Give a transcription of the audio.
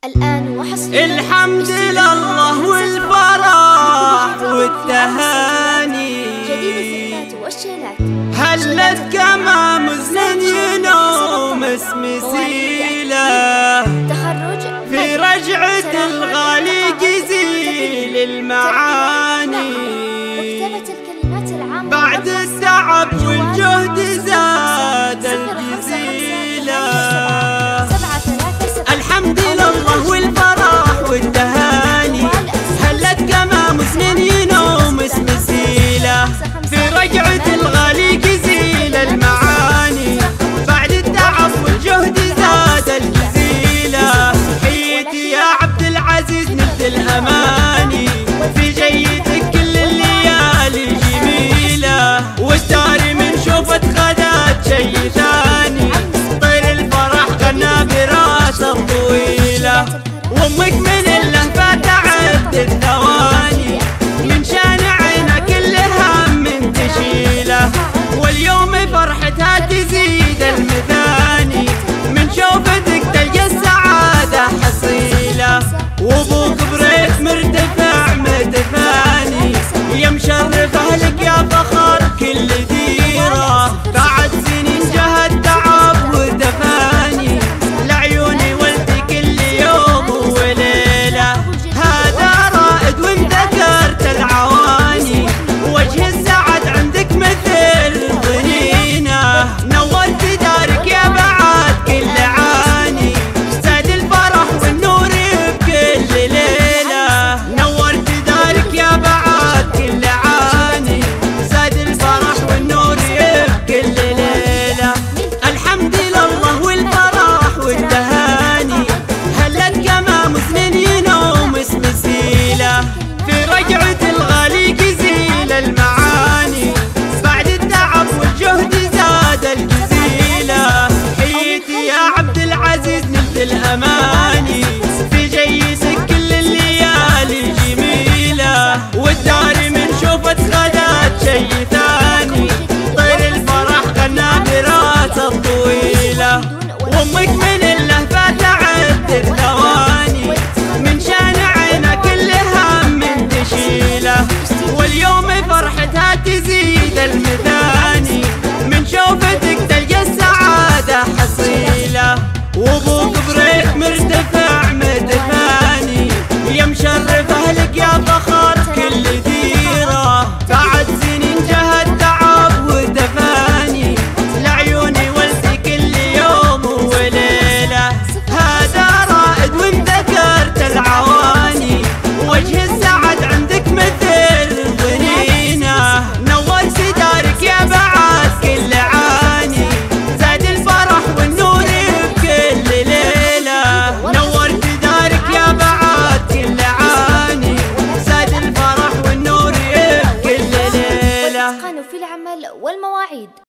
الآن وحصل الحمد لله والفرح والتهاني جديد الزفات والشيلات هلت كما مزن ينوم اسم سيله تخرج في رجعة الغالي جزيل المعاني مكتبة الكلمات العامة بعد التعب والجهد زاد الجزيلة الحمد لله والفرح والتهاني هلت كما مسنين ينوم اسم سيله في رجعة الغالي جزيل المعاني بعد التعب والجهد زاد الجزيلة حيتي يا عبد العزيز نبت الأماني في جيدك كل الليالي جميلة والدار من شوفت خدات شي ثاني طير الفرح غنى براسه طويلة وامك من اللهفة تعد الثواني من شان عينها كل هم تشيله واليوم فرحتها تزيد المثاني من شوفتك تلقى السعادة حصيلة وابوك بريت مرتفع متفاني يا مشرف اهلك يا فخر كل ديره بعد سنين جهد تعب ودفاني لعيوني ولدي كل يوم وليله هذا رائد وان ذكرت العواني وجه السعد عندك مثل ظنينه نورت دارك يا بعد كل عاني زاد الفرح والنور بكل ليله نورت دارك يا بعد كل عاني زاد الفرح والنور بكل ليله الحمد لله والفرح والتهاني هلت كما مسنين ينوم اسم سيله في رجعة الغالي جزيل المعاني بعد التعب والجهد زاد الجزيلة حيتي يا عبد العزيز نبت الأماني